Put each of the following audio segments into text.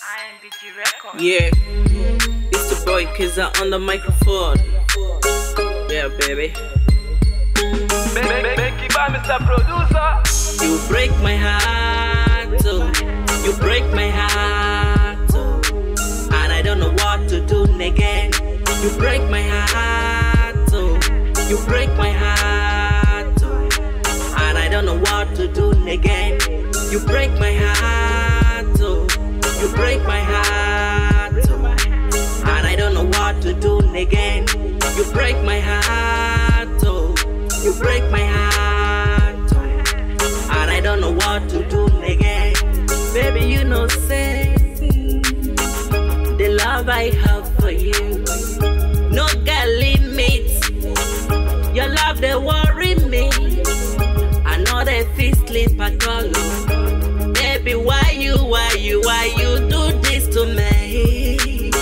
IMBG record. Yeah, it's the boy Kizza on the microphone. Yeah, baby. Make it by Mr. Producer. You break my heart, oh. You break my heart, oh. And I don't know what to do again. You break my heart, oh. You break my heart, oh. And I don't know what to do again. You break my heart, oh. You break my heart, oh. And I don't know what to do again. You break my heart, oh. You break my heart, oh. And I don't know what to do again. Baby, you know, say the love I have for you, no get limits. Your love they worry me. I know they feel sleep at all. Baby, why you do this to me?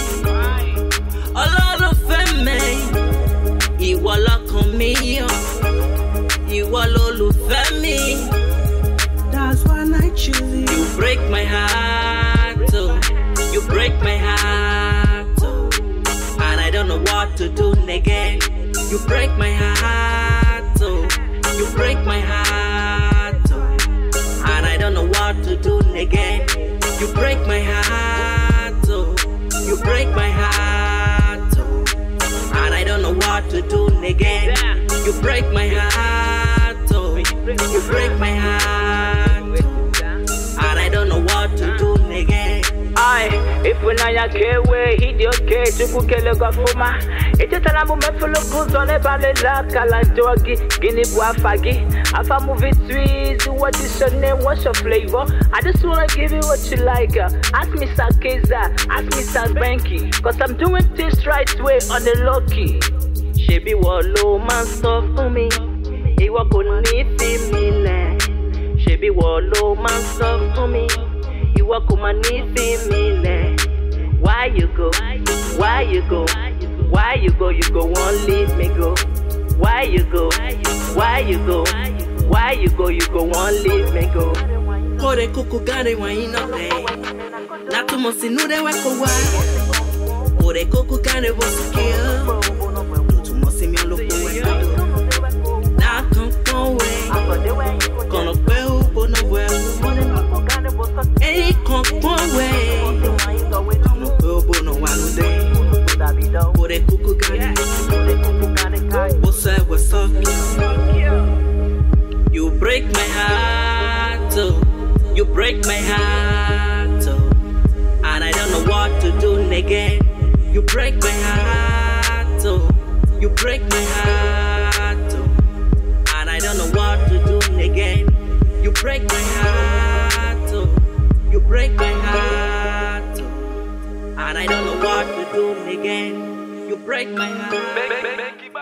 Olólùfẹ́ mi, ìwọ lọ́kàn mi yọ, ìwọ lolùfẹ́ mi. That's why I choose you. You break my heart, oh. You break my heart, oh. And I don't know what to do again. You break my heart, oh. You break my heart, oh. And I don't know what to do again. You break my heart, oh. You break my heart, oh. And I don't know what to do again. You break my heart, oh. You break my heart, oh. And I don't know what to do again. If we na ya kewe, hidi okay, chuku kele go fuma. Ete talamu me follow good on e bale la kala jogi, gini bu afagi. Afa movie tweez, what is your name, what's your flavor? I just wanna give you what you like. Ask me Sir Keza, ask me Sir Banky, cause I'm doing things right way on the low key. Shebi wo lo man stuff for me, iwo ko ni fi mi le. Shebi wo lo man stuff for me. Iwo ko ma ni fi mi le. Why you go? Why you go? Why you go? You go won't leave me go. Why you go? Why you go? Why you go? You go won't leave me go. Kore kuku gare wa ino play. Na tumo sinude wako wa. Kore kuku gare wo sikio. Tumo si mi olopo we. Na kon we. Kono pe upo no we. Ei kon we. Kono pe upo no wanu de. Kore kuku gare. What's up? You break my heart, oh. You break my heart, oh. And I don't know what to do again. You break my heart, oh. You break my heart, oh. And I don't know what to do again. You break my heart, oh. You break my heart, oh. And I don't know what to do again. You break my heart.